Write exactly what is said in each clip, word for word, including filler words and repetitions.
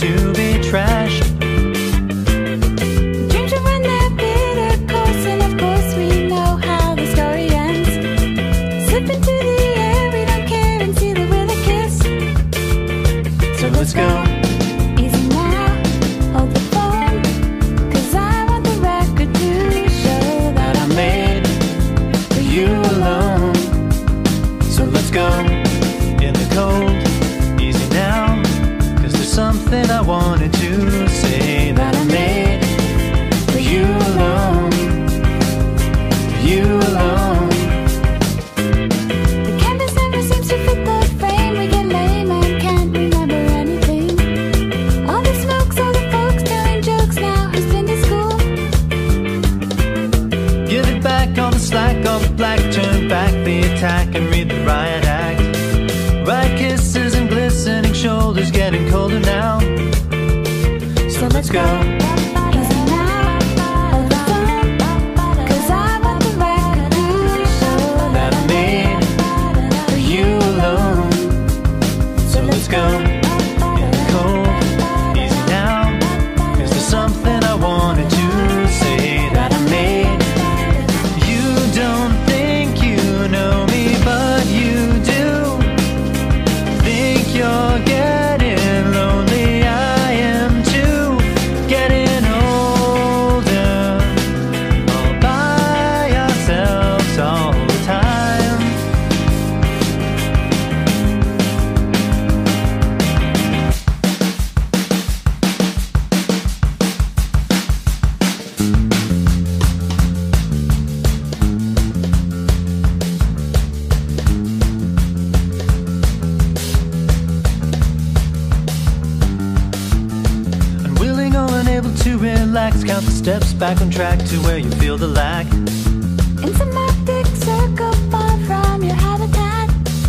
to be trashed. Dreams will run their bitter course, and of course we know how the story ends. Slip into the air, we don't care, and seal it with a kiss. So let's go. Easy now, hold the phone, 'cause I want the record to show that I made For you alone. So let's go. In the cold, easy now, 'cause there's something I wanted to say that I made for you alone. For you alone. the canvas never seems to fit the frame. We get lame and can't remember anything. All the smokes, all the folks telling jokes now. Who's been to school? Give it back, all the slack, all the black. Turn back the attack and read the riot act. Right kisses and glistening shoulders, getting colder now. So let's go. Easy now, hold the phone, 'cause I want the record to show That I made for you alone. So let's go. In the cold, easy now, 'cause there's something I wanted to say that I made. You don't think you know me, but you do. Think you're getting lonely, I am too. Getting older, all by ourselves all the time. Unwilling or unable to relax, count the steps back on track to where you feel the lack. in some arctic circle far from your habitat.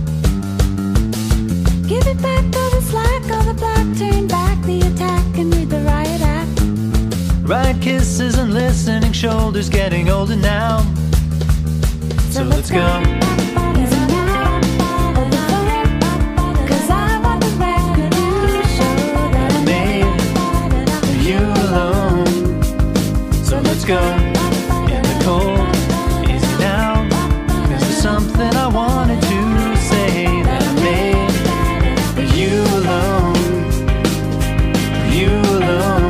Give it back all the slack, all the black. Turn back the attack and read the riot act. Right kisses and listening shoulders, getting older now. So let's go. Easy now, hold the phone, 'cause I want the record to show that I Made for you alone. So let's go. In the cold, easy now, 'cause there's something I wanted to say that I made for you alone. For you alone.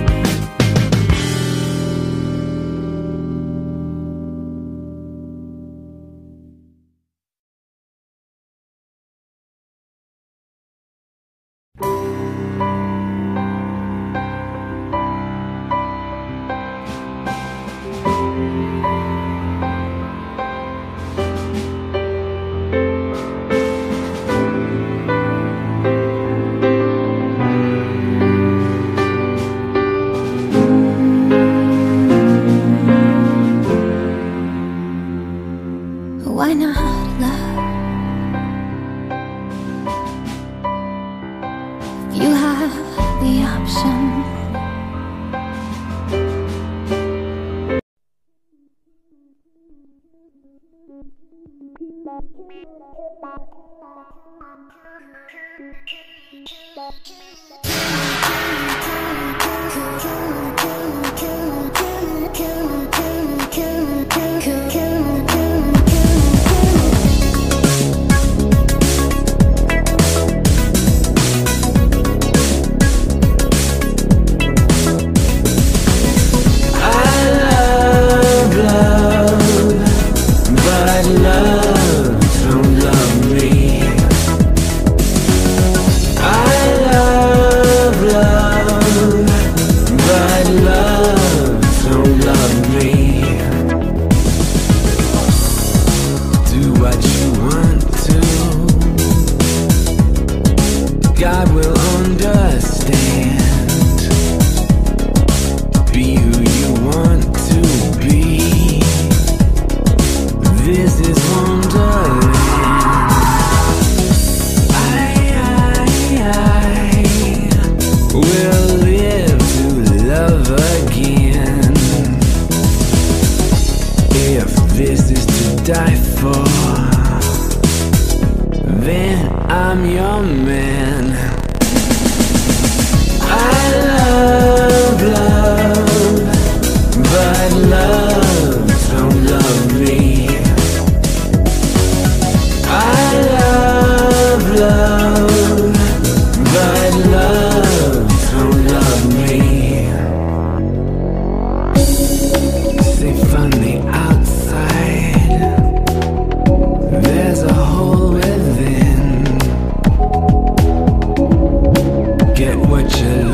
Why not love? If you have the option. I'm your man. what you